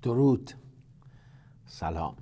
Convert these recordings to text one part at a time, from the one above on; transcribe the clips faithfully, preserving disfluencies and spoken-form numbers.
درود، سلام.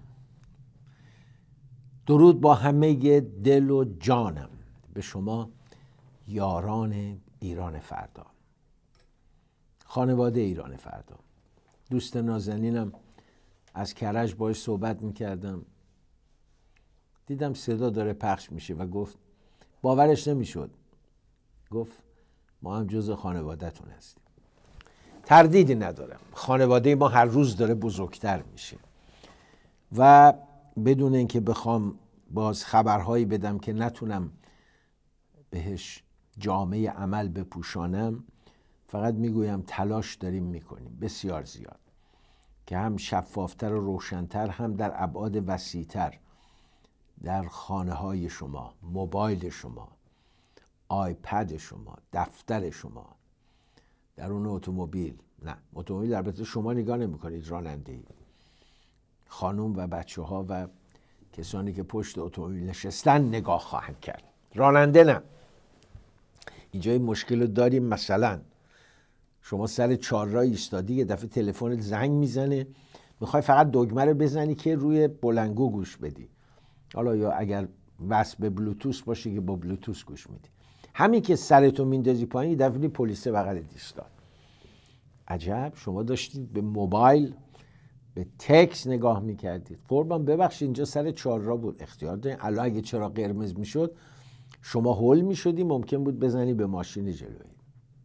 درود با همه دل و جانم به شما یاران ایران فردا، خانواده ایران فردا. دوست نازنینم از کرج باش صحبت میکردم، دیدم صدا داره پخش میشه و گفت باورش نمیشد، گفت ما هم جز خانواده‌تون هستیم. تردیدی ندارم، خانواده ما هر روز داره بزرگتر میشه و بدون اینکه بخوام باز خبرهایی بدم که نتونم بهش جامعه عمل بپوشانم، فقط میگویم تلاش داریم میکنیم بسیار زیاد که هم شفافتر و روشنتر، هم در ابعاد وسیعتر در خانه های شما، موبایل شما، آیپد شما، دفتر شما، در اون اتومبیل، نه اتومبیل البته شما نگاه نمی کنید، راننده ای، خانوم و بچه ها و کسانی که پشت اتومبیل نشستن نگاه خواهند کرد، راننده نه. اینجا این مشکل رو داریم. مثلا شما سر چهارراه ایستادی، یه دفعه تلفن زنگ میزنه، میخوای فقط دکمه رو بزنی که روی بلندگو گوش بدی، حالا یا اگر وصل به بلوتوث باشه که با بلوتوث گوش میدی، همین که سرتو میندازی پایین یه دفعه پلیس بغل ایستاد. عجب، شما داشتید به موبایل، به تکس نگاه میکردید. قربان ببخشید اینجا سر چهارراه بود، اختیار دارین. الان اگه چراغ قرمز میشد شما هول میشدی، ممکن بود بزنی به ماشین جلویی.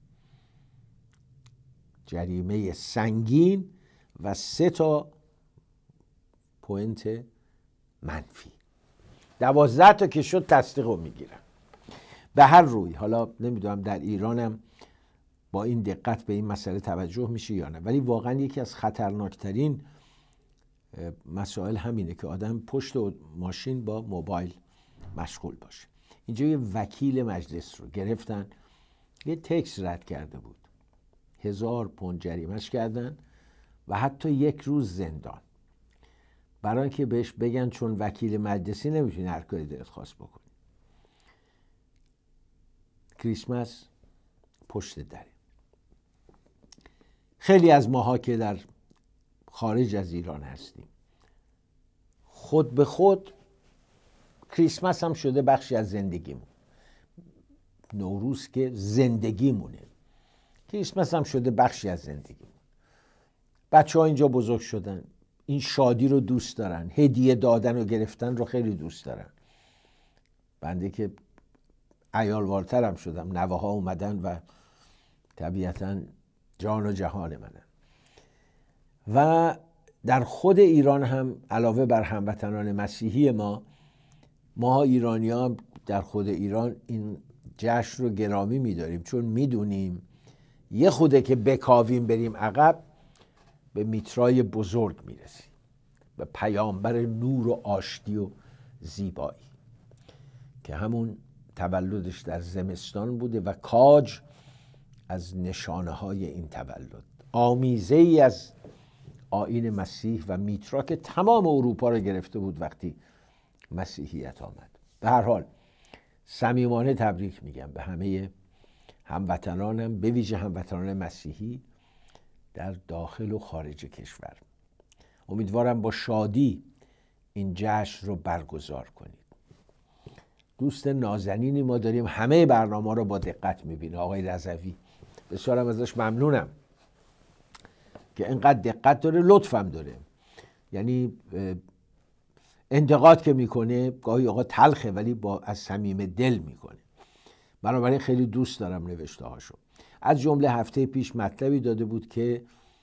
جریمه سنگین و سه تا پوینت منفی. دوازده تا که شد تصدیق رو میگیرن. به هر روی، حالا نمیدونم در ایرانم با این دقت به این مسئله توجه میشه یا نه، ولی واقعا یکی از خطرناکترین مسائل همینه که آدم پشت ماشین با موبایل مشغول باشه. اینجا یه وکیل مجلس رو گرفتن، یه تکس رد کرده بود، هزار پوند جریمه‌اش کردن و حتی یک روز زندان، برای اینکه بهش بگن چون وکیل مجلسی نمیتونی هر کاری دلت خواست بکنی. کریسمس پشت دره. خیلی از ماها که در خارج از ایران هستیم، خود به خود کریسمس هم شده بخشی از زندگیمون. نوروز که زندگیمونه، کریسمس هم شده بخشی از زندگیمون. بچه ها اینجا بزرگ شدن، این شادی رو دوست دارن، هدیه دادن و گرفتن رو خیلی دوست دارن. بنده که عیالوارترم شدم، نوه ها اومدن و طبیعتاً جان و جهان منن. و در خود ایران هم علاوه بر هموطنان مسیحی ما، ما ایرانی ها در خود ایران این جشن رو گرامی می‌داریم، چون میدونیم یه خوده که بکاویم بریم عقب به میترای بزرگ میرسیم، به پیامبر نور و آشتی و زیبایی که همون تولدش در زمستان بوده و کاج از نشانه های این تولد، آمیزه ای از آیین مسیح و میترا که تمام اروپا رو گرفته بود وقتی مسیحیت آمد. به هر حال صمیمانه تبریک میگم به همه هموطنانم، به ویژه هموطنان مسیحی در داخل و خارج کشور. امیدوارم با شادی این جشن رو برگزار کنید. دوست نازنینی ما داریم، همه برنامه رو با دقت میبینه، آقای رضوی. بسیارم ازش ممنونم که اینقدر دقت داره، لطفم داره. یعنی انتقاد که میکنه گاهی آقا تلخه ولی با از صمیم دل میکنه. بنابراین خیلی دوست دارم نوشته هاشو. از جمله هفته پیش مطلبی داده بود که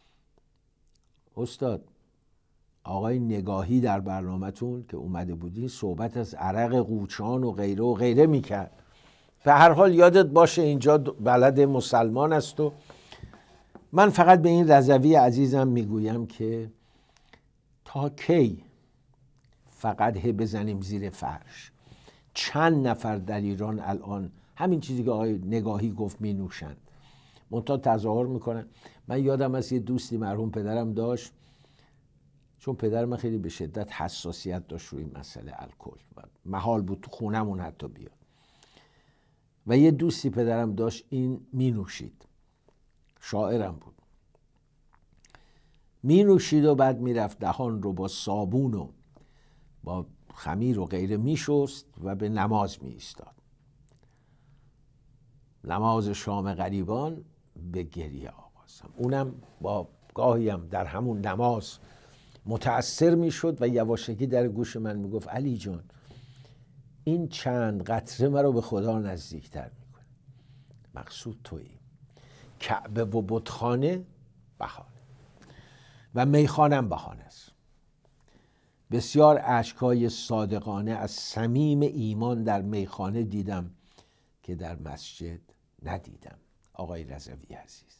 استاد آقای نگاهی در برنامه‌تون که اومده بودی صحبت از عرق قوچان و غیره و غیره میکرد. به هر حال یادت باشه اینجا بلد مسلمان است. و من فقط به این رضوی عزیزم میگویم که تا کی فقط هی بزنیم زیر فرش؟ چند نفر در ایران الان همین چیزی که آقای نگاهی گفت می نوشند، منتها تظاهر میکنن. من یادم از یه دوستی مرحوم پدرم داشت، چون پدر من خیلی به شدت حساسیت داشت روی مسئله الکل و محال بود تو خونمون حتی بیاد، و یه دوستی پدرم داشت این می نوشید، شاعرم بود. می نوشید و بعد میرفت دهان رو با صابون و با خمیر و غیره می شست و به نماز می ایستاد. نماز شام غریبان به گریه آغازم. اونم با گاهی هم در همون نماز متأثر می شد و یواشکی در گوش من می گفت علی جان این چند قطره مرا به خدا نزدیکتر می کنه. مقصود تویی. کعبه و بتخانه بهانه و میخانم بهانه است. بسیار اشکای صادقانه از صمیم ایمان در میخانه دیدم که در مسجد ندیدم. آقای رضوی عزیز،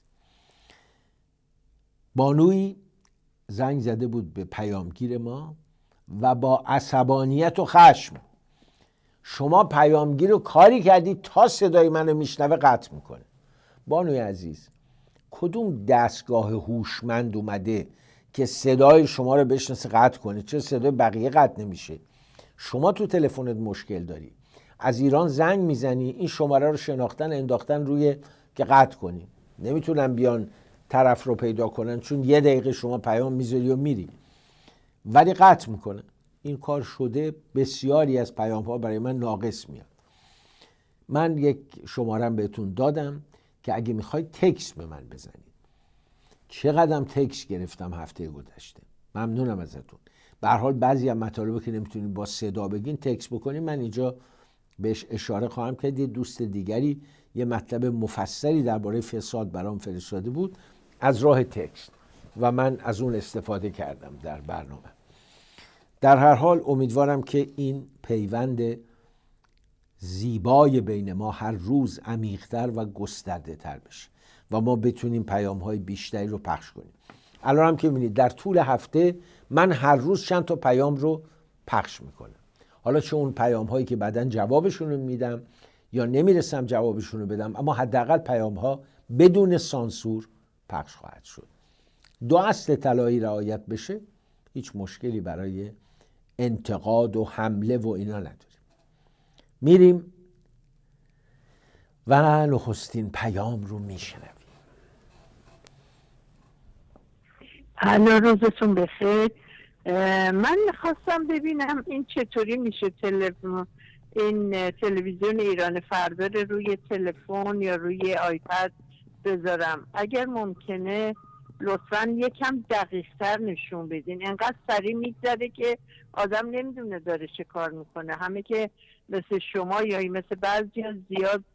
بانوی زنگ زده بود به پیامگیر ما و با عصبانیت و خشم شما پیامگیر رو کاری کردی تا صدای منو میشنوه قطع میکنه. بانوی عزیز، کدوم دستگاه هوشمند اومده که صدای شما رو بشناسه قطع کنه؟ چرا صدای بقیه قطع نمیشه؟ شما تو تلفنت مشکل داری، از ایران زنگ میزنی، این شماره رو شناختن انداختن روی که قطع کنی، نمیتونن بیان طرف رو پیدا کنن چون یه دقیقه شما پیام میذاری و میری، ولی قطع میکنن. این کار شده، بسیاری از پیام ها برای من ناقص میاد. من یک شمارم بهتون دادم که اگه میخواید تکس به من بزنید. چقدرم تکس گرفتم هفته گذشته، ممنونم ازتون. به هر حال بعضی از مطالبی که نمیتونید با صدا بگین تکس بکنید، من اینجا بهش اشاره خواهم کرد. یه دوست دیگری یه مطلب مفصلی درباره فساد برام فرستاده بود از راه تکست و من از اون استفاده کردم در برنامه. در هر حال امیدوارم که این پیوند زیبای بین ما هر روز عمیق‌تر و گسترده تر بشه و ما بتونیم پیام‌های بیشتری رو پخش کنیم. الان هم که می‌بینید در طول هفته من هر روز چند تا پیام رو پخش میکنم. حالا چه اون پیام‌هایی که بعداً جوابشون رو میدم یا نمیرسم جوابشون رو بدم، اما حداقل پیام‌ها بدون سانسور پخش خواهد شد. دو اصل طلایی رعایت بشه، هیچ مشکلی برای انتقاد و حمله و اینا نداریم. میریم و نخستین پیام رو میشنویم. الو، روزتون بخیر. من میخواستم ببینم این چطوری میشه تلفن این تلویزیون ایران فردا رو روی تلفن یا روی آیپد بذارم. اگر ممکنه لطفاً یکم دقیق‌تر نشون بدین. انقدر سریع میگذره که آدم نمیدونه داره چه کار میکنه. همه که مثل شما یا مثل بعضی ها زیاد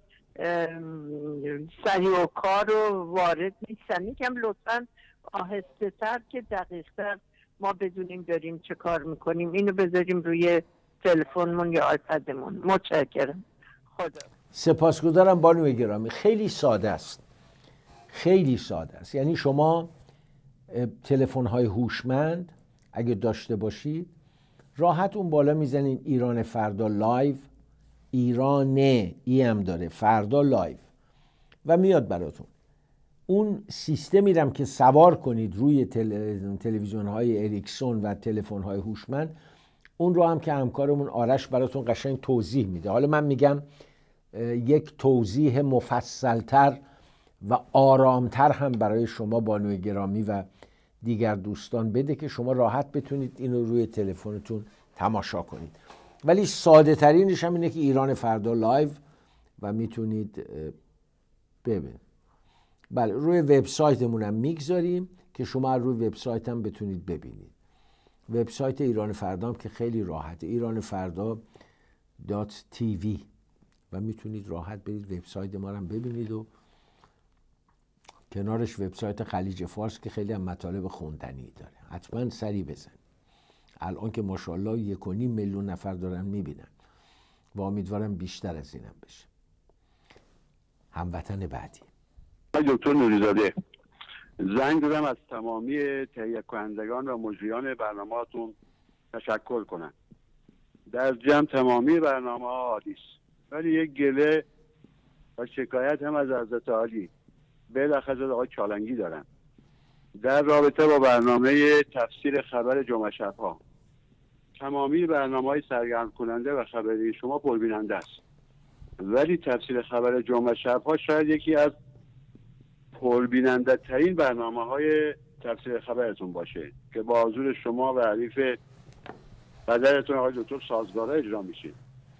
سریع و کار رو وارد نیستن. یکم لطفاً آهسته تر که دقیق تر ما بدونیم داریم چه کار میکنیم. اینو بذاریم روی تلفنمون یا آیپدمون. متشکرم. خدا. سپاسگزارم بانوی گرامی. خیلی ساده است، خیلی ساده است. یعنی شما تلفن‌های هوشمند اگه داشته باشید راحت اون بالا میزنین ایران فردا لایو، ایران ای هم داره، فردا لایو، و میاد براتون. اون سیستمی رم که سوار کنید روی تل... تلویزیون های اریکسون و تلفن های هوشمند، اون رو هم که همکارمون آرش براتون قشنگ توضیح میده. حالا من میگم یک توضیح مفصلتر و آرامتر هم برای شما بانوی گرامی و دیگر دوستان بده که شما راحت بتونید اینو روی تلفنتون تماشا کنید. ولی ساده ترینش هم اینه که ایران فردا لایو و میتونید ببینید. بله، روی وبسایتمون هم میگذاریم که شما روی وبسایت هم بتونید ببینید. وبسایت ایران فردا هم که خیلی راحته، ایران فردا دات تی وی، و میتونید راحت برید وبسایت ما رو هم ببینید و کنارش وبسایت خلیج فارس که خیلی هم مطالب خوندنی داره، حتما سری بزن. الان که ماشاءالله یک و نیم میلیون نفر دارن میبینن و امیدوارم بیشتر از اینم بشه. هموطن بعدی دکتر نوریزاده، زنگ دادم از تمامی تهیه کنندگان و مجریان برنامه‌تون تشکر کنم. در جمع تمامی برنامه ها عالی است، ولی یک گله و شکایت هم از حضرت عالی بالاخره آقای چالنگی دارم در رابطه با برنامه تفسیر خبر جمعه شب‌ها. تمامی برنامه‌های سرگرم کننده و خبری شما پربیننده است، ولی تفسیر خبر جمعه شب‌ها شاید یکی از پربیننده ترین برنامه های تفسیر خبرتون باشه که با حضور شما و حریف قدرتون آقای دکتر سازگارا اجرا میشه.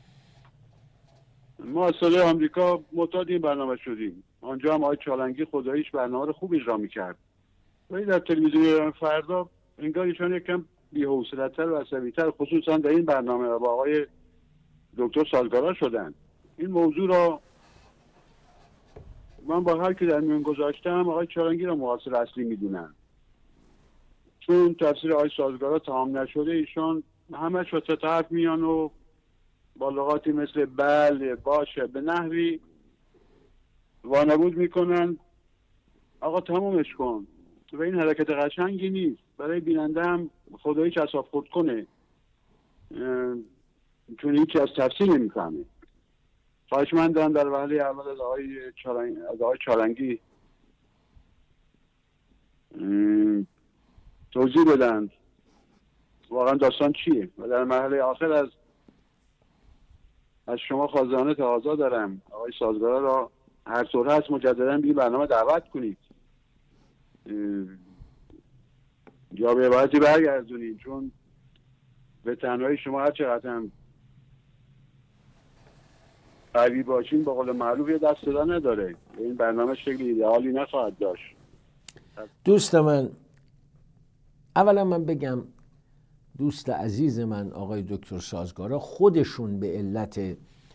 ما از سال آمریکا معتاد این برنامه شدیم. آنجا هم آقای چالنگی خداییش برنامه رو خوب اجرا میکرد، ولی در تلویزیون ایران فردا انگار ایشان یکم بی‌حوصله‌تر و عصبی‌تر خصوصا در این برنامه با آقای دکتر سازگارا شدن. این موضوع را من با هر کی در میون گذاشتم آقای چالنگی را مقصر اصلی میدونم، چون تفسیر آقای سازگارا تمام نشده ایشان همش وسط حرف میان و با لغاتی مثل بله باشه به نحوی وانمود میکنن آقا تمامش کن. و این حرکت قشنگی نیست برای بیننده هم خداییش اصاف خود کنه، چون هیچی از تفسیر نمیفهمه. خواهشمندم در وهله اول از آقای چالنگی, از آقای چالنگی توضیح بدن واقعا داستان چیه و در مرحله آخر از از شما خازانه تقاضا دارم آقای سازگارا را هر طور هست مجددا به برنامه دعوت کنید یا به عبارتی برگردونید، چون به تنهایی شما هر چقدر هم قوی باشین با قول معروف یه دست صدا نداره. این برنامه شکل ایدئالی نخواهد داشت. دوست من، اولا من بگم دوست عزیز من آقای دکتر سازگارا خودشون به علت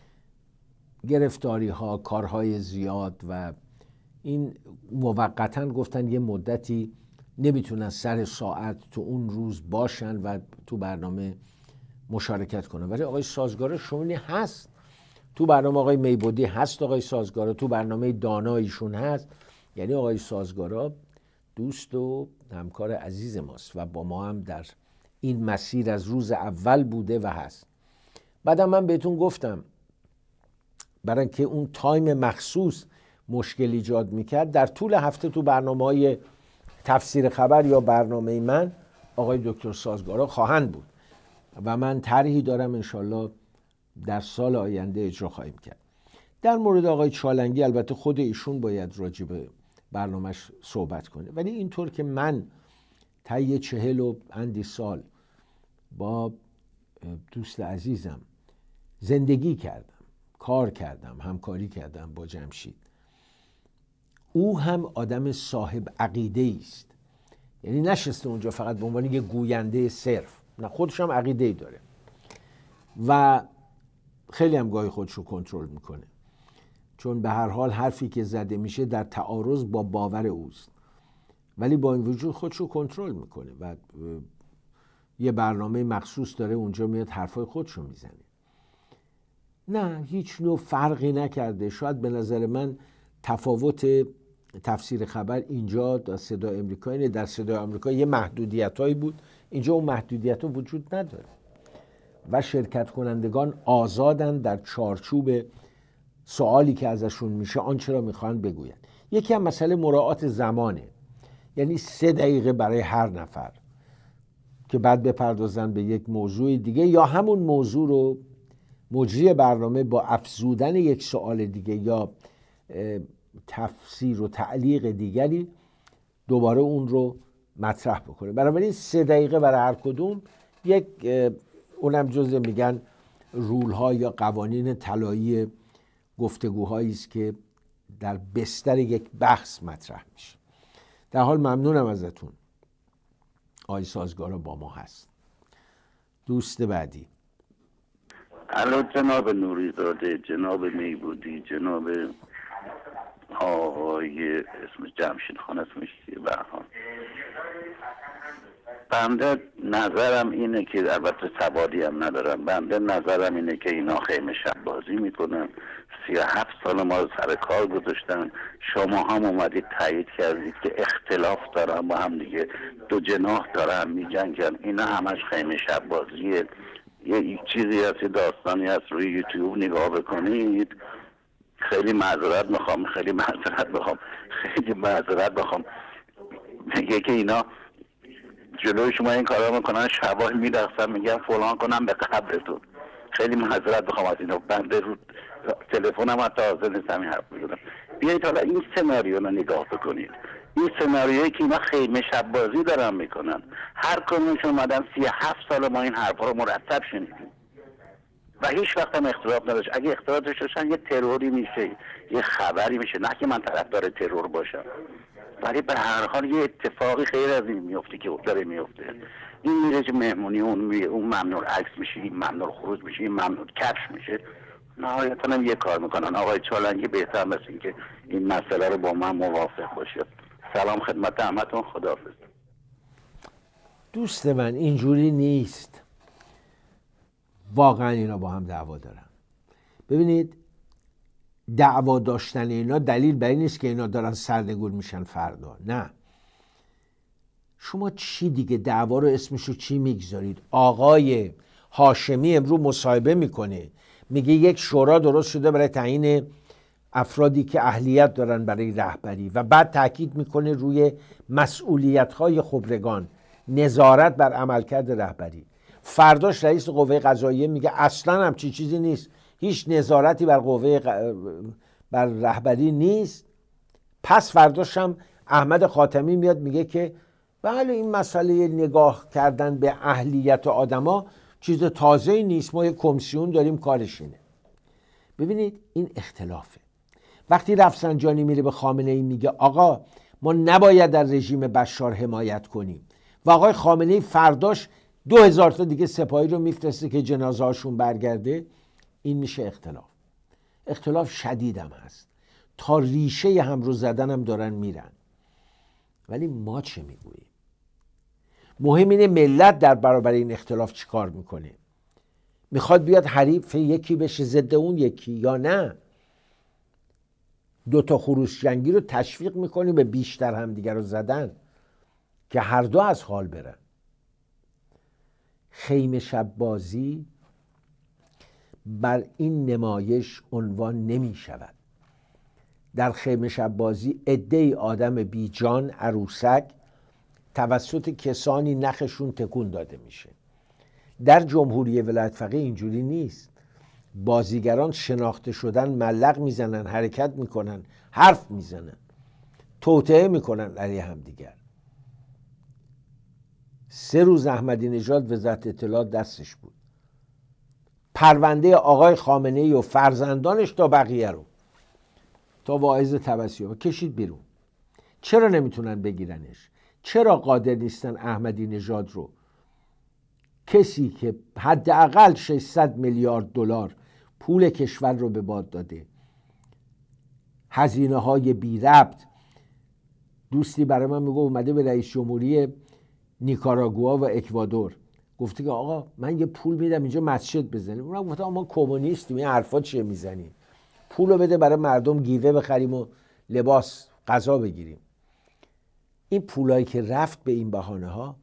گرفتاری ها، کارهای زیاد و این موقتا گفتن یه مدتی نمیتونن سر ساعت تو اون روز باشن و تو برنامه مشارکت کنن، ولی آقای سازگارا شمونی هست تو برنامه، آقای میبودی هست، آقای سازگارا تو برنامه دانایشون هست. یعنی آقای سازگارا دوست و همکار عزیز ماست و با ما هم در این مسیر از روز اول بوده و هست. بعدم من بهتون گفتم برای اینکه اون تایم مخصوص مشکل ایجاد میکرد، در طول هفته تو برنامه‌های تفسیر خبر یا برنامه من آقای دکتر سازگارا خواهند بود و من طرحی دارم انشالله در سال آینده اجرا خواهیم کرد. در مورد آقای چالنگی البته خود ایشون باید راجع به برنامهش صحبت کنه، ولی اینطور که من طی چهل و اندی سال با دوست عزیزم زندگی کردم، کار کردم، همکاری کردم با جمشید، او هم آدم صاحب عقیده است. یعنی نشسته اونجا فقط به عنوان یه گوینده صرف، نه خودش هم عقیده داره و خیلی هم گاهی خودش رو کنترل میکنه، چون به هر حال حرفی که زده میشه در تعارض با باور اوست، ولی با این وجود خودش رو کنترل میکنه و یه برنامه مخصوص داره اونجا میاد حرفای خودش رو میزنه. نه هیچ نوع فرقی نکرده. شاید به نظر من تفاوت تفسیر خبر اینجا در صدای آمریکا اینه، در صدای آمریکا یه محدودیتایی بود، اینجا اون محدودیت ها وجود نداره و شرکت کنندگان آزادن در چارچوب سوالی که ازشون میشه آنچه را میخوان بگوین. یکی هم مسئله مراعات زمانه، یعنی سه دقیقه برای هر نفر که بعد بپردازن به یک موضوع دیگه یا همون موضوع رو مجری برنامه با افزودن یک سوال دیگه یا تفسیر و تعلیق دیگری دوباره اون رو مطرح بکنه. بنابراین سه دقیقه برای هر کدوم یک اونم جزء میگن رول ها یا قوانین طلایی گفتگوهایی است که در بستر یک بحث مطرح میشه. در حال ممنونم ازتون. آقای سازگارا با ما هست. دوست بعدی. الو جناب نوریزاده، جناب میبودی، جناب آقای اسم جمشید خان اسمش چیه؟ برهان. بنده نظرم اینه که البته سوادی هم ندارم، بنده نظرم اینه که اینا خیمه شب بازی میکنن، سی و هفت سال ما رو سر کار گذاشتن، شما هم اومدید تایید کردید که اختلاف دارن با هم دیگه، دو جناح دارن میجنگن، اینا همش خیمه شب بازیه. یه چیزی هست، داستانی هست، روی یوتیوب نگاه بکنید. خیلی معذرت میخوام خیلی معذرت میخوام خیلی معذرت میخوام میگه که اینا جلوی شما این کارا میکنن، شبا میرقصن میگن فلان کنم به قبرتون. خیلی معذرت میخوام از اینا، بنده رو تلفنم حتی حاضر نیستم این حرف بزنم. بیایید حالا این سناریو رو نگاه بکنید. این سناریویی که اینا خیمه شب بازی دارن میکنن، هر کدومشون اومدن سی و هفت سال ما این حرفا رو مرتب شنیدیم و هیچ وقت هم اختلاف نداشت. اگه اختلاف داشتن یه تروری میشه، یه خبری میشه، نه که من طرفدار ترور باشم، ولی به هر حال یه اتفاقی خیر از این میفته که داره میفته. این میره مهمونی، اون میره، اون ممنوع عکس میشه، این ممنوع خروج میشه، این ممنوع کفش میشه، نهایتا هم یه کار میکنن. آقای چالنگی بهتر مثل که این مسئله رو با من موافق باشه. سلام خدمت همتون، خداحافظ. دوست من اینجوری نیست، واقعا اینا با هم دعوا دارن. ببینید دعوا داشتن اینا دلیل بر این نیست که اینا دارن سرنگون میشن فردا، نه. شما چی دیگه دعوا رو اسمشو چی میگذارید؟ آقای هاشمی امروز مصاحبه میکنه، میگه یک شورا درست شده برای تعیین افرادی که اهلیت دارن برای رهبری و بعد تاکید میکنه روی مسئولیت‌های خبرگان، نظارت بر عملکرد رهبری. فرداش رئیس قوه قضاییه میگه اصلا هم چی چیزی نیست، هیچ نظارتی بر قوه ق... بر رهبری نیست. پس فرداش هم احمد خاتمی میاد میگه که بله این مسئله نگاه کردن به اهلیت آدما چیز تازه‌ای نیست، ما یک کمیسیون داریم کارش اینه. ببینید این اختلافه. وقتی رفسنجانی میره به خامنه‌ای میگه آقا ما نباید در رژیم بشار حمایت کنیم و آقای خامنه‌ای فرداش دو هزار تا دیگه سپاهی رو میفرسته که جنازه هاشون برگرده، این میشه اختلاف. اختلاف شدیدم هست، تا ریشه هم رو زدن هم دارن میرن. ولی ما چه میگوییم؟ مهم اینه ملت در برابر این اختلاف چیکار میکنه. میخواد بیاد حریف یکی بشه ضد اون یکی یا نه؟ دو تا خروش جنگی رو تشویق میکنی به بیشتر هم دیگر رو زدن که هر دو از حال برن. خیمه شب بازی بر این نمایش عنوان نمی شود. در خیمه شب بازی عده‌ای آدم بی جان عروسک توسط کسانی نخشون تکون داده میشه. در جمهوری ولایت فقیه اینجوری نیست. بازیگران شناخته شدن ملق میزنن، حرکت میکنن، حرف میزنن، توطئه میکنن علیه همدیگر. سه روز احمدی نژاد وزارت اطلاعات دستش بود، پرونده آقای خامنه‌ای و فرزندانش تا بقیه رو تا واعظ تبسیوم کشید بیرون. چرا نمیتونن بگیرنش؟ چرا قادر نیستن احمدی نژاد رو، کسی که حداقل ششصد میلیارد دلار پول کشور رو به باد داده، هزینه های بی ربط. دوستی برای من میگه اومده به رئیس جمهوری نیکاراگوآ و اکوادور گفته که آقا من یه پول میدم اینجا مسجد بزنیم. اونم گفته ما کمونیستیم، این حرفا چیه میزنیم؟ پولو بده برای مردم گیوه بخریم و لباس غذا بگیریم. این پولایی که رفت به این بهانه ها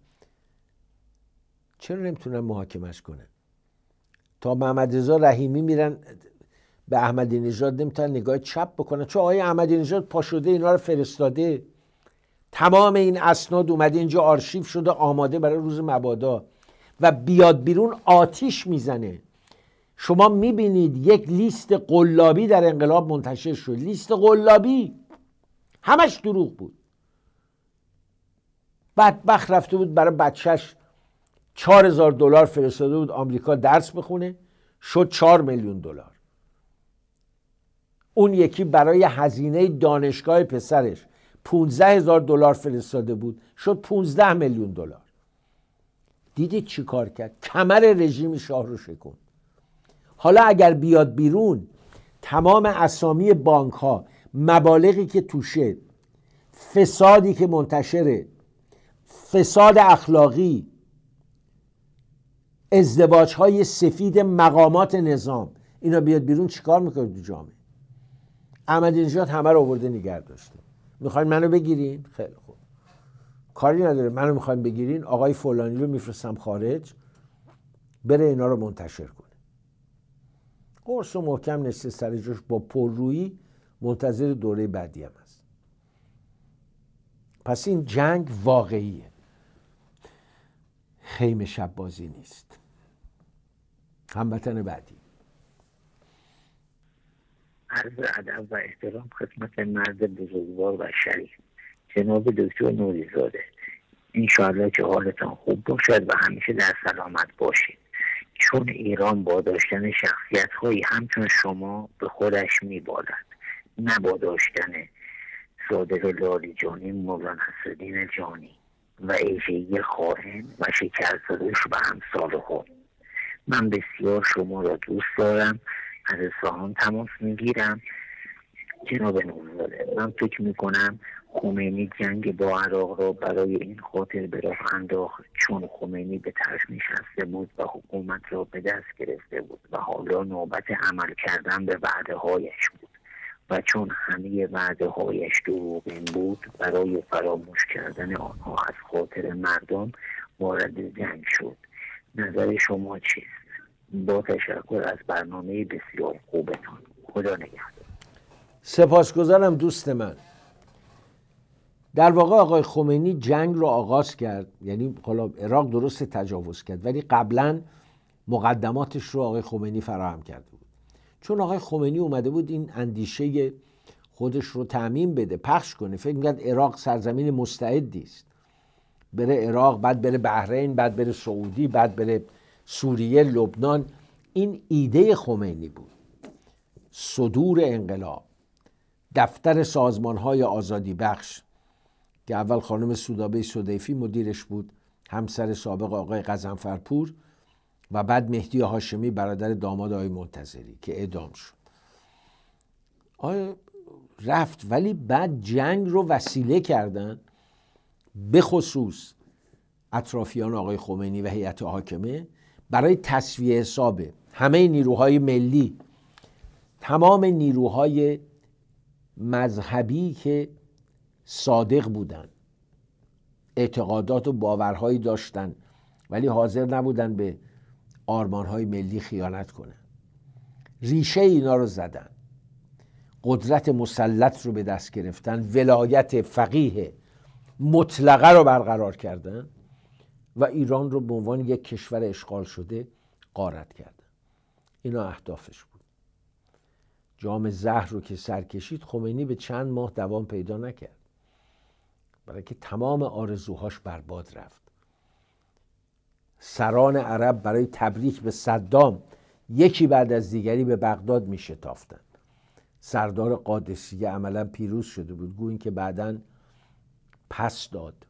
چرا نمیتونن محاکمش کنن؟ تا محمد رضا رحیمی میرن به احمدی نژاد نمیتونن نگاه چپ بکنن، چون آقای احمدی نژاد پا شده اینا رو فرستاده. تمام این اسناد اومده اینجا آرشیو شده آماده برای روز مبادا و بیاد بیرون آتیش میزنه. شما میبینید یک لیست قلابی در انقلاب منتشر شد، لیست قلابی همش دروغ بود. بدبخت رفته بود برای بچهش چهار هزار دلار فرستاده بود آمریکا درس بخونه، شد چهار میلیون دلار. اون یکی برای هزینه دانشگاه پسرش پونزده هزار دلار فرستاده بود، شد پونزده میلیون دلار. دیدید چی کار کرد؟ کمر رژیم شاه رو شکن. حالا اگر بیاد بیرون تمام اسامی بانک ها، مبالغی که توشه، فسادی که منتشره، فساد اخلاقی، ازدواج های سفید مقامات نظام، اینا بیاد بیرون چیکار میکنه تو جامعه؟ احمدی نژاد همه رو آورده نگه داشته. میخواین منو بگیرین؟ خیلی خوب، کاری نداره، منو میخواین بگیرین، آقای فلانی رو میفرستم خارج بره اینا رو منتشر کنه. قرص و محکم نشسته سر جاش با پررویی منتظر دوره بعدی هم هست. پس این جنگ واقعیه، خیمه شب بازی نیست. هموطن بعدی. عرض ادب و احترام خدمت مرد بزرگوار و شریف. جناب دکتر نوری‌زاده، انشاءالله که حالتان خوب باشد و همیشه در سلامت باشید، چون ایران با داشتن شخصیت هایی همچون شما به خودش میبالد، نه با داشتن صادق لاریجانی، مولانا نصرالدین جانی و ایجهی خائن و شکرفروش و امثالهم. من بسیار شما را دوست دارم، از اصفهان تماس میگیرم. جناب نوری‌زاده، من فکر میکنم خمینی جنگ با عراق را برای این خاطر به راه انداخت چون خمینی به طرف نشسته بود و حکومت را به دست گرفته بود و حالا نوبت عمل کردن به وعده هایش بود و چون همه وعده هایش دروغین بود برای فراموش کردن آنها از خاطر مردم وارد جنگ شد. نظر شما چیست؟ با تشکر از برنامه بسیار خوبتان. خدا نگهدار. سپاسگزارم دوست من. در واقع آقای خمینی جنگ رو آغاز کرد، یعنی حالا عراق درست تجاوز کرد ولی قبلا مقدماتش رو آقای خمینی فراهم کرده بود، چون آقای خمینی اومده بود این اندیشه خودش رو تعمیم بده، پخش کنه. فکر می‌کرد عراق سرزمین مستعدی است، بره عراق، بعد بره بحرین، بعد بره سعودی، بعد بره سوریه، لبنان. این ایده خمینی بود. صدور انقلاب، دفتر سازمان‌های آزادی بخش که اول خانم سودابه سدیفی مدیرش بود، همسر سابق آقای غضنفرپور، و بعد مهدی هاشمی برادر داماد آقای منتظری که اعدام شد. آیا رفت، ولی بعد جنگ رو وسیله کردن، به خصوص اطرافیان آقای خمینی و هیئت حاکمه، برای تسویه حساب همه نیروهای ملی، تمام نیروهای مذهبی که صادق بودن، اعتقادات و باورهایی داشتن ولی حاضر نبودن به آرمانهای ملی خیانت کنن. ریشه اینا رو زدن، قدرت مسلط رو به دست گرفتن، ولایت فقیه مطلقه رو برقرار کردن و ایران رو به عنوان یک کشور اشغال شده غارت کردن. اینا اهدافش بود. جام زهر رو که سر کشید، خمینی به چند ماه دوام پیدا نکرد، برای که تمام آرزوهاش برباد رفت. سران عرب برای تبریک به صدام یکی بعد از دیگری به بغداد می شتافتند. سردار قادسیه عملا پیروز شده بود، گویی که بعداً پس داد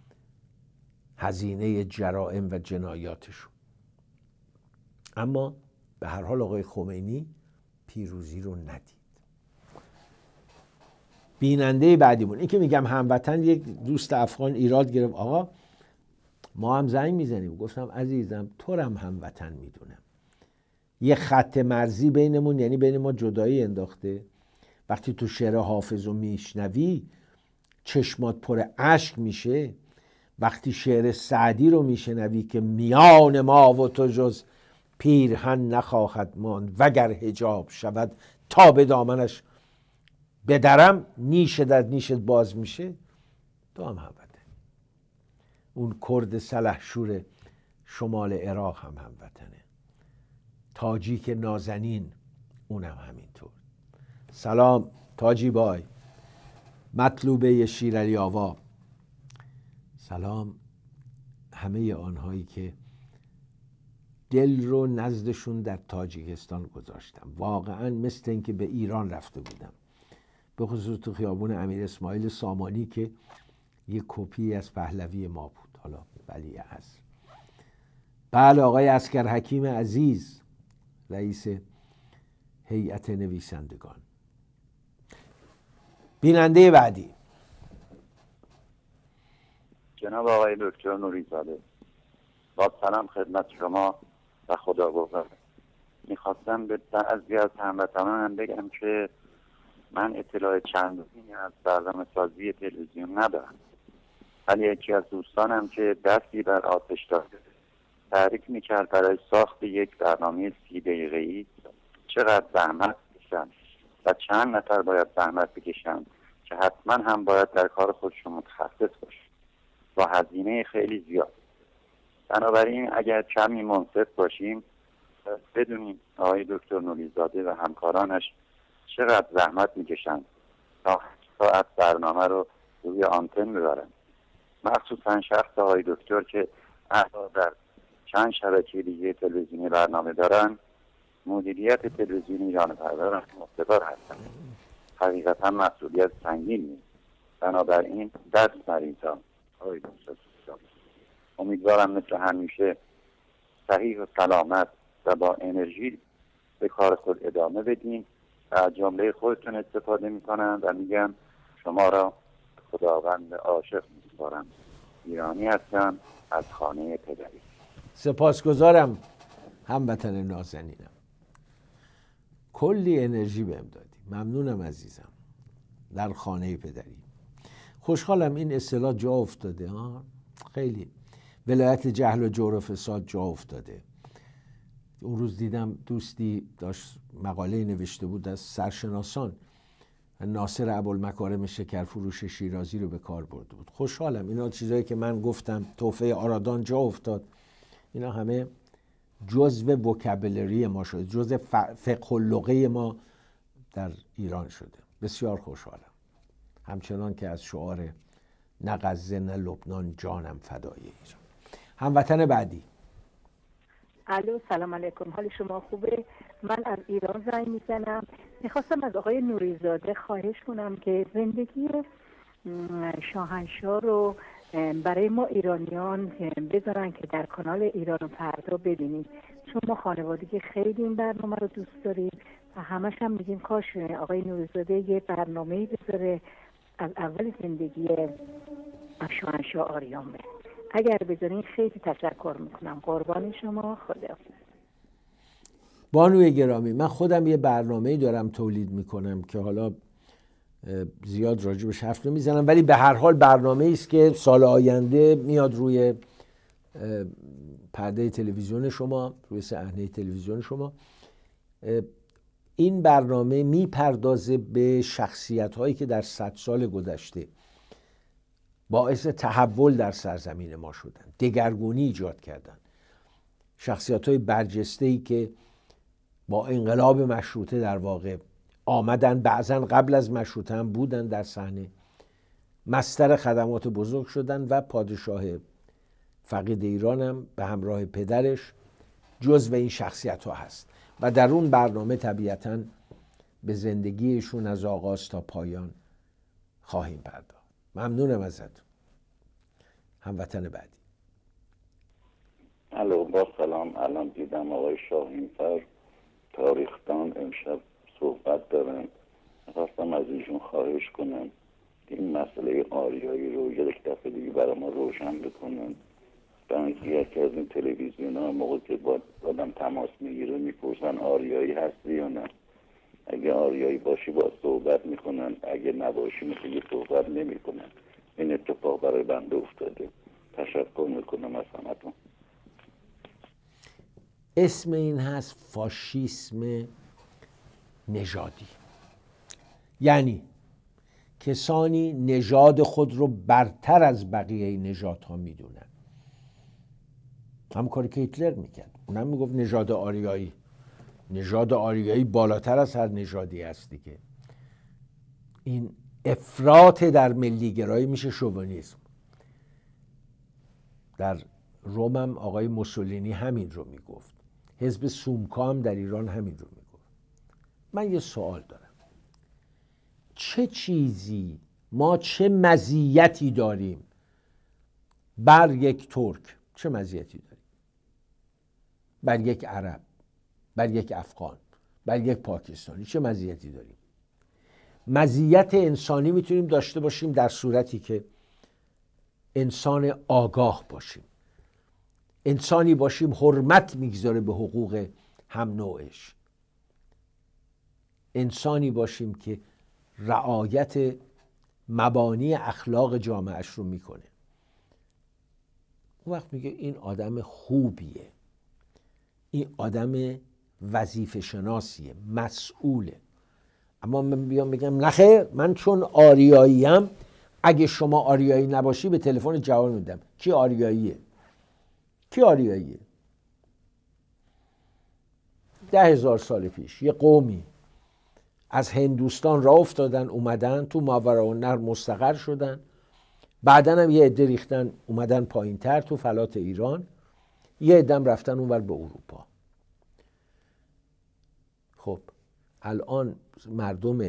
هزینه جرائم و جنایاتشون. اما به هر حال آقای خمینی پیروزی رو ندید. بیننده بعدیمون، این که میگم هموطن، یک دوست افغان ایراد گرفت، آقا ما هم زنگ میزنیم. گفتم عزیزم تو هم هموطن میدونم، یه خط مرزی بینمون، یعنی بین ما جدایی انداخته. وقتی تو شعر حافظ رو میشنوی چشمات پر اشک میشه، وقتی شعر سعدی رو میشنوی که میان ما و تو جز پیرهن نخواهد ماند وگر حجاب شود تا به دامنش بدرم، نیش در نیشت باز میشه، تو هم هموطنی. اون کرد سلحشور شمال عراق هم هموطنه، تاجیک نازنین اونم همینطور. سلام تاجی بای، مطلوبه شیرعلی آوا، سلام همه آنهایی که دل رو نزدشون در تاجیکستان گذاشتم. واقعا مثل این که به ایران رفته بودم، به خصوص تو خیابون امیر اسماعیل سامانی که یک کپی از پهلوی ما بود، حالا ولی عصر. بله آقای عسکر حکیم عزیز، رئیس هیئت نویسندگان. بیننده بعدی جناب آقای دکتر نوری‌زاده، با سلام خدمت شما و خدا گوهر. میخواستم به بعضی از هموطنانم بگم که من اطلاع چندانی از برنامه سازی تلویزیون ندارم، ولی یکی از دوستانم که دستی بر آتش داده تحریک میکرد برای ساخت یک برنامه سی دقیقه‌ای چقدر زحمت بکشن و چند نفر باید زحمت بکشن که حتما هم باید در کار خودشون متخصص باشن با هزینه خیلی زیاد. بنابراین اگر کمی منصف باشیم بدونیم آقای دکتر نوری‌زاده و همکارانش چقدر زحمت میکشن تا ساعت برنامه رو روی آنتن میبرن، مخصوصا شخص های دکتر که حتی در چند شبکه دیگه تلویزیونی برنامه دارن، مدیریت تلویزیونی ایران پردار هم مقتدر هستن. حقیقتا مسئولیت سنگین نیست. بنابراین دست مریضان های دکتر، امیدوارم مثل همیشه صحیح و سلامت و با انرژی به کار خود ادامه بدین و از جمله خودتون استفاده میکنم و میگم شما را خداوند عاشق میسپارم. ایرانی هستم از خانه پدری. سپاسگزارم هموطن نازنینم، کلی انرژی بهم دادی، ممنونم عزیزم. در خانه پدری خوشحالم این اصطلاح جا افتاده ها، خیلی ولایت جهل و جور و فساد جا افتاده. اون روز دیدم دوستی داشت مقاله نوشته بود از سرشناسان، ناصر ابوالمکارم شکرفروش شیرازی رو به کار برده بود. خوشحالم اینا چیزایی که من گفتم توفه آرادان جا افتاد، اینا همه جزء وکابلری ما شده، جزء فقه اللغه ما در ایران شده. بسیار خوشحالم، همچنان که از شعار نه غزه نه لبنان جانم فدای ایران. هموطن بعدی. الو سلام علیکم، حال شما خوبه؟ من از ایران زنگ میزنم. میخواستم از آقای نوریزاده خواهش کنم که زندگی شاهنشاه رو برای ما ایرانیان بذارن که در کانال ایران و فردا ببینیم، چون ما خانوادگی خیلی این برنامه رو دوست داریم و همش هم میگیم کاش آقای نوریزاده یه برنامه‌ای بذاره از اول زندگی شاهنشاه آریامه. اگر بذارین خیلی تشکر میکنم. قربان شما، خدا. بانوی گرامی، من خودم یه برنامه‌ای دارم تولید میکنم که حالا زیاد راجبش حرف نمیزنم، ولی به هر حال برنامه‌ای است که سال آینده میاد روی پرده تلویزیون شما، روی صحنه تلویزیون شما. این برنامه میپردازه به شخصیت‌هایی که در صد سال گذشته باعث تحول در سرزمین ما شدن، دگرگونی ایجاد کردن. شخصیت‌های برجسته‌ای که با انقلاب مشروطه در واقع آمدن، بعضا قبل از مشروطه هم بودن در صحنه، مستر خدمات بزرگ شدن و پادشاه فقید ایران هم به همراه پدرش جزو این شخصیت‌ها هست و در اون برنامه طبیعتاً به زندگیشون از آغاز تا پایان خواهیم پرداخت. ممنونم ازت. هموطن بعدی. الو با سلام. الان دیدم آقای شاهین‌فر تاریخدان امشب صحبت دارن. خواستم از ایشون خواهش کنم این مسئله آریایی رو یک دفعه دیگه برای ما روشن بکنن. برای یکی از این تلویزیون ها موقع که با آدم تماس میگیره میپرسن آریایی هستی یا نه. اگه آریایی باشی با صحبت میکنن، اگه نباشی مثل یه صحبت نمیکنن. این اتفاق برای بنده افتاده. تشکر میکنم از همتون. اسم این هست فاشیسم نژادی، یعنی کسانی نژاد خود رو برتر از بقیه نژادها میدونن. هم کاری که هیتلر میکرد، اونم میگفت نژاد آریایی. نژاد آریایی بالاتر از هر نژادی هست دیگه. این افراط در ملیگرایی میشه شوونیسم. در روم هم آقای موسولینی همین رو میگفت. حزب سومکا هم در ایران همین رو میگفت. من یه سوال دارم، چه چیزی، ما چه مزیتی داریم بر یک ترک؟ چه مزیتی داریم بر یک عرب، بر یک افغان، بر یک پاکستانی؟ چه مزیتی داریم؟ مزیت انسانی میتونیم داشته باشیم در صورتی که انسان آگاه باشیم، انسانی باشیم حرمت میگذاره به حقوق هم نوعش، انسانی باشیم که رعایت مبانی اخلاق جامعهش رو میکنه. اون وقت میگه این آدم خوبیه، این آدم وظیفه شناسیه، مسئوله. اما من بیام بگم نخیر، من چون آریاییم، اگه شما آریایی نباشی به تلفن جواب میدم. کی آریاییه؟ کی آریاییه؟ ده هزار سال پیش یه قومی از هندوستان راه افتادن، اومدن تو ماورالنهر مستقر شدن، بعدن هم یه عده ریختن اومدن پایین تر تو فلات ایران، یه عده هم رفتن اونور به اروپا. خب الان مردم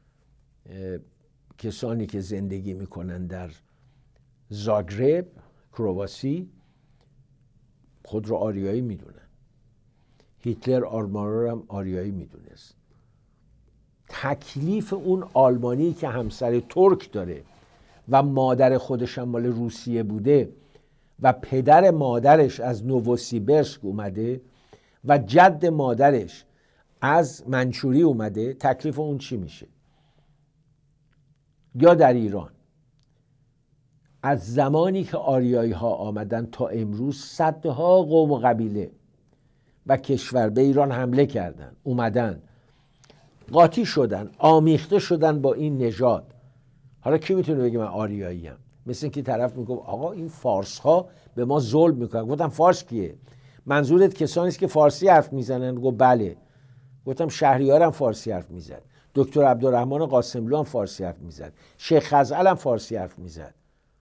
کسانی که زندگی میکنن در زاگرب کرواسی خود رو آریایی میدونن. هیتلر آلمانا رو هم آریایی میدونست. تکلیف اون آلمانی که همسر ترک داره و مادر خودش هم مال روسیه بوده و پدر مادرش از نووسیبرسک اومده و جد مادرش از منچوری اومده، تکلیف اون چی میشه؟ یا در ایران از زمانی که آریایی ها آمدن تا امروز صدها قوم و قبیله و کشور به ایران حمله کردن، اومدن قاطی شدن، آمیخته شدن با این نژاد. حالا کی میتونه بگه من آریایی ام؟ مثل اینکه طرف میگه آقا این فارس ها به ما ظلم میکنن. گفتم فارس کیه؟ منظورت کسانی است که فارسی حرف میزنن؟ گفت بله. گفتم شهریار هم فارسی حرف میزد، دکتر عبدالرحمن قاسملو هم فارسی حرف میزد، شیخ خزعل هم فارسی حرف میزد،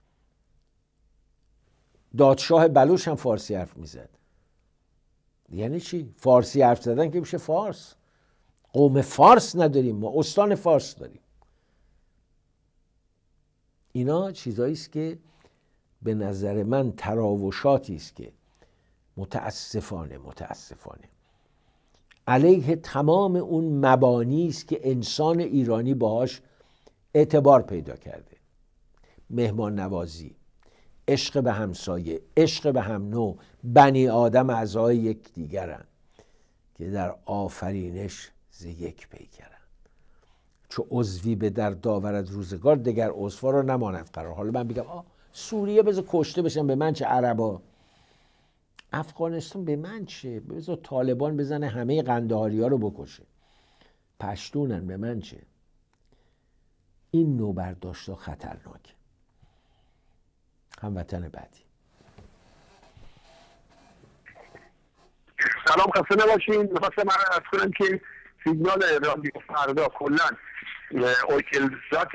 دادشاه بلوش هم فارسی حرف میزد. یعنی چی؟ فارسی حرف زدن که میشه فارس. قوم فارس نداریم ما، استان فارس داریم. اینا چیزایی است که به نظر من تراوشاتی است که متاسفانه متاسفانه علیه تمام اون مبانی است که انسان ایرانی باهاش اعتبار پیدا کرده. مهمان نوازی، عشق به همسایه، عشق به هم نوع، بنی آدم اعضای یک دیگرند که در آفرینش ز یک پیکرند. چو عضوی به در داورد روزگار، دگر عضوها را نماند قرار. حالا من بگم آه سوریه بذار کشته بشن، به من چه؟ عربا افغانستان به من چه؟ بذار طالبان بزنه همه قندهاری ها رو بکشه، پشتونن، به من چه؟ این نوع برداشت خطرناک. هموطن بعدی. سلام، خسته نباشین. میخواستم من عرض کنم که سیگنال رادیو فردا کلا اوکلزات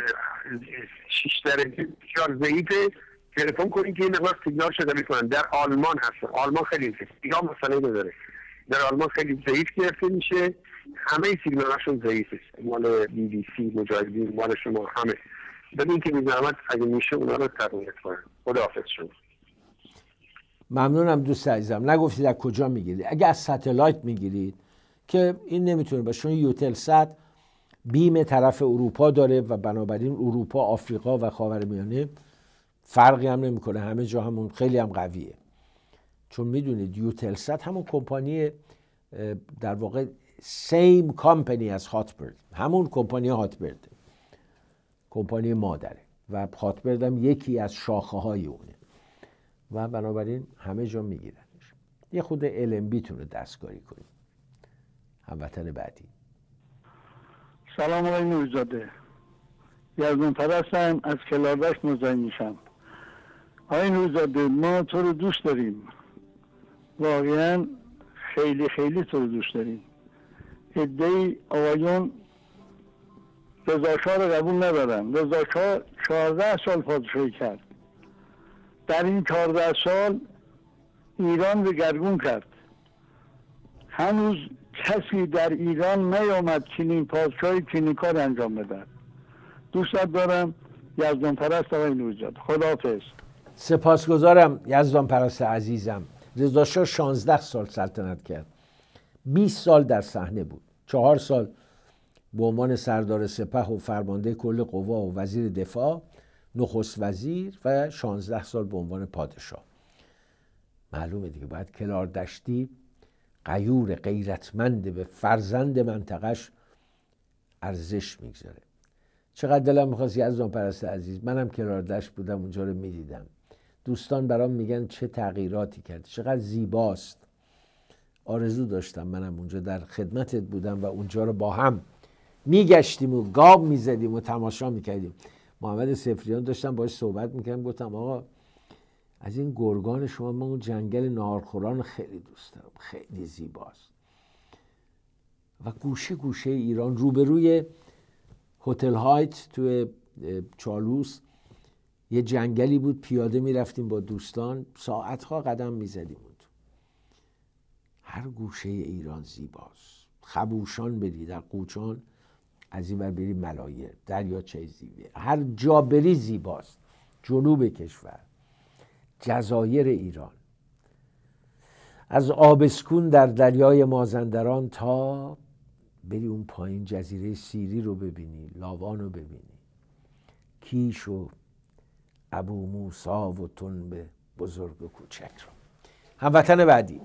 شیش درجه بسیار ضعیفه. تلفن کنید که این مقدار سیگنال شده میکنن. در آلمان هستن، آلمان خیلی ضعیف، ایران مسئله نداره، در آلمان خیلی ضعیف گرفته میشه، همه سیگنالاشون ضعیفه، مال بی بی سی، مجاهدین، مال شما همه. ببین که بی زحمت اگه میشه اونا رو تقویت کنن. خداحافظ شما. ممنونم دوست عزیزم. نگفتید از کجا میگیرید؟ اگه از ستلایت میگیرید که این نمیتونه باشه، چون یوتلسات بیم طرف اروپا داره و بنابراین اروپا، آفریقا و خاورمیانه فرقی هم نمیکنه، همه جا همون، خیلی هم قویه. چون میدونید یوتلسات همون کمپانی، در واقع سیم کمپانی از هاتبرد، همون کمپانی هاتبرد، کمپانی مادره و هاتبرد هم یکی از شاخه های اونه و بنابراین همه جا میگیرنش. یه خود ال ام بی تونه دستکاری کنید. هموطن بعدی. سلام آقای نوری‌زاده، یزدان پرستم از کلاردشت مزاحم میشم. آقای نوری‌زاده، ما تو رو دوست داریم، واقعا خیلی خیلی تو رو دوست داریم. عده‌ای آقایون رضاشاه رو قبول ندارن. رضاشاه چهارده سال پادشاهی کرد، در این چهارده سال ایران رو گرگون کرد. هنوز کسی در ایران نیامد چنین پادشاهی چنین کار انجام بده. دوستت دارم، یزدان پرست آقای نوری‌زاده. خداحافظ. سپاسگزارم یزدان پرست عزیزم. رضاشاه شانزده سال سلطنت کرد، بیست سال در صحنه بود، چهار سال به عنوان سردار سپه و فرمانده کل قوا و وزیر دفاع، نخست وزیر و شانزده سال به عنوان پادشاه. معلومه دیگه باید کلاردشتی غیور غیرتمند به فرزند منطقش ارزش میگذاره. چقدر دلم میخواست یزدان پرست عزیز، منم کلاردشت بودم، اونجا رو میدیدم. دوستان برام میگن چه تغییراتی کرد، چقدر زیباست. آرزو داشتم منم اونجا در خدمتت بودم و اونجا رو با هم میگشتیم و گاب میزدیم و تماشا میکردیم. محمد سفریان داشتم باهاش صحبت میکردم، گفتم آقا از این گرگان شما من اون جنگل ناهارخوران خیلی دوست دارم، خیلی زیباست. و گوشه گوشه ایران، روبروی هتل هایت توی چالوس یه جنگلی بود، پیاده میرفتیم با دوستان، ساعتها قدم میزدیم بود. هر گوشه ایران زیباست. خبوشان بری در قوچان، از این ور بری ملایر، دریاچه زیبه، هر جا بری زیباست. جنوب کشور، جزایر ایران، از آبسکون در دریای مازندران تا بری اون پایین جزیره سیری رو ببینی، لاوان رو ببینی، کیش و ابو موسا و تنبه بزرگ و کوچک رو. هموطن بعدی،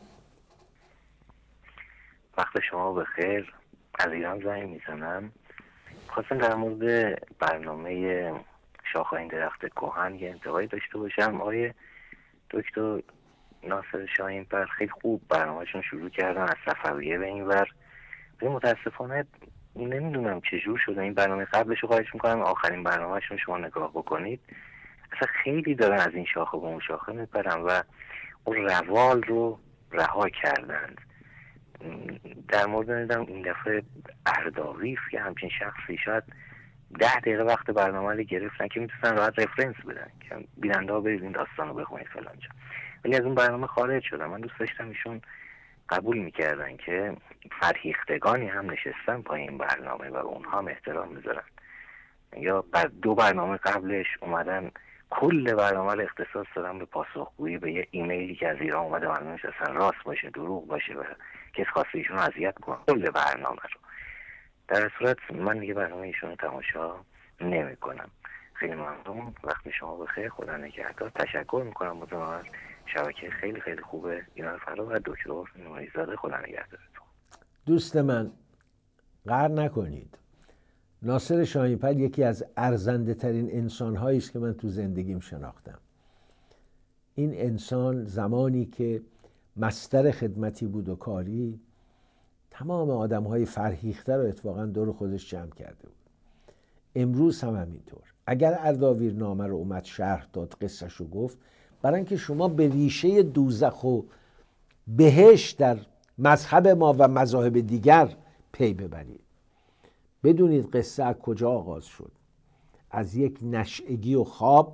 وقت شما بخیر. از ایران زنگ میزنم. خواستم در مورد برنامه شاخه این درخت کهن یه انتقادی داشته باشم. آقای دکتر ناصر شاهین‌پر خیلی خوب برنامهشون شروع کردن از صفویه به این ور، ولی متاسفانه نمیدونم چجور شده این برنامه قبلش رو خواهش میکنم آخرین برنامهشون شما نگاه بکنید. اصلا خیلی دارن از این شاخه به اون شاخه میپرن و اون روال رو رها کردند. در مورد ندارم این دفعه ارداویف که همچین شخصی شاید ده دقیقه وقت برنامه رو گرفتن که میتونن راحت رفرنس بدن که بیننده ها برید این داستان رو بخونید فلان جا، ولی از اون برنامه خارج شدن. من دوست داشتم ایشون قبول میکردن که فرهیختگانی هم نشستن پای این برنامه و اونها هم احترام میذارن، یا بعد دو برنامه قبلش اومدن کل برنامه رو اختصاص دادن به پاسخگویی به یه ایمیلی که از ایران اومده، معلومش اصلا راست باشه دروغ باشه و کس خواسته ایشون رو اذیت کنه کل برنامه رو. در صورت من دیگه برنامه ایشون رو تماشا نمی کنم. خیلی ممنون، وقت شما بخیر، خدا نگهدار. تشکر میکنم از شبکه خیلی خیلی خوبه ایران فردا و دکتر نوری‌زاده. خدا نگهدارتون. دوست من، قهر نکنید. ناصر شاهین‌پر یکی از ارزنده ترین انسان هایی است که من تو زندگیم شناختم. این انسان زمانی که مستر خدمتی بود و کاری، تمام آدم های فرهیخته رو اتفاقا دور خودش جمع کرده بود. امروز هم همینطور. اگر ارداویر نامه رو اومد شرح داد، قصهش رو گفت، برای اینکه شما به ریشه دوزخ و بهشت در مذهب ما و مذاهب دیگر پی ببرید. بدونید قصه از کجا آغاز شد. از یک نشئگی و خواب،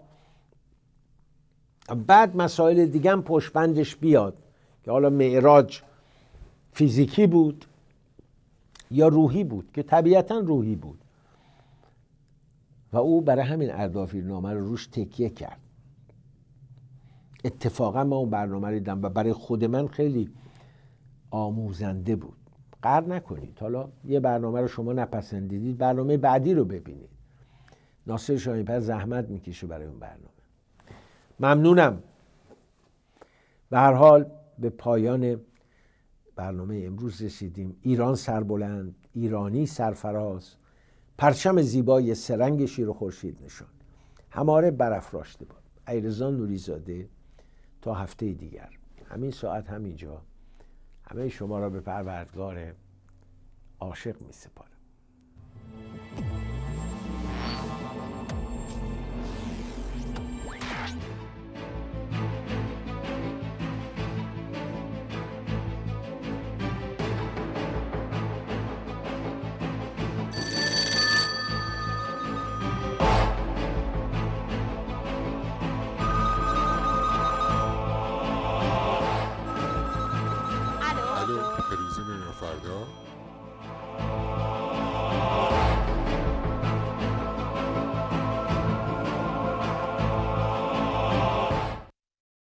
بعد مسائل دیگه هم پشتبندش بیاد که حالا معراج فیزیکی بود یا روحی بود، که طبیعتا روحی بود و او برای همین ارداویرنامه رو روش تکیه کرد. اتفاقا ما اون برنامه رو دیدم و برای خود من خیلی آموزنده بود. قهر نکنید، حالا یه برنامه رو شما نپسندیدید، برنامه بعدی رو ببینید. ناصر شاهین‌پر زحمت میکشه برای اون برنامه. ممنونم. به هر حال به پایان برنامه امروز رسیدیم. ایران سربلند، ایرانی سرفراز، پرچم زیبای سرنگ شیر و خورشید نشان، هماره برافراشته باد. علیرضا نوری‌زاده. تا هفته دیگر همین ساعت همینجا همه شما را به پروردگار عاشق می سپارم.